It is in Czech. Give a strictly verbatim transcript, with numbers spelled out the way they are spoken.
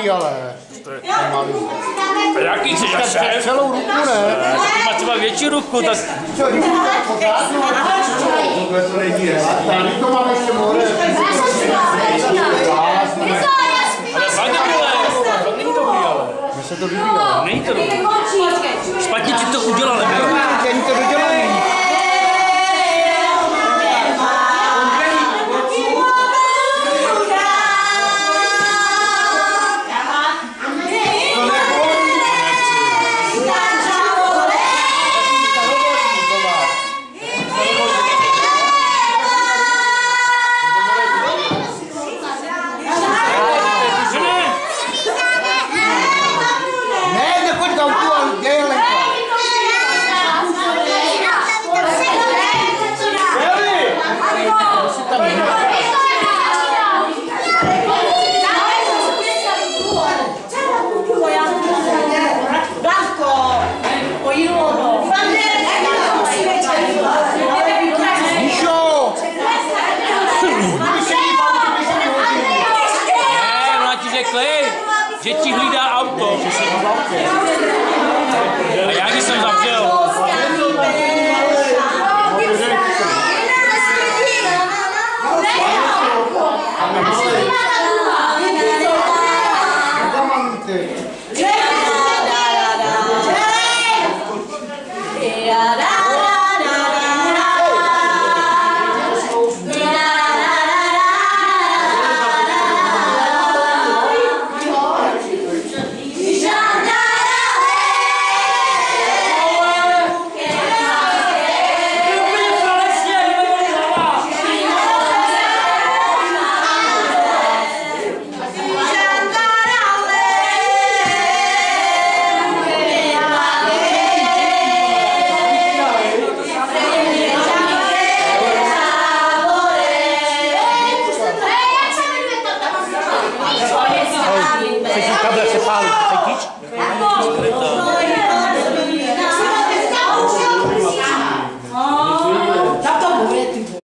malý, ale. To je malý. A jaký jsi za šéf? Celou ruku, ne? Ty máš třeba větší ruku, tak... Co, když to pořádnu? Tohle to není, ne? Tady to máme ještě more. Ale fakt dobré, fakt není dobrý, ale. Mně se to líbí, ale. Není to dobrý. Špatně ti to udělali, ne? Ani to dodělají. Že ti hlídá auto. A já když jsem zavřel. Ne,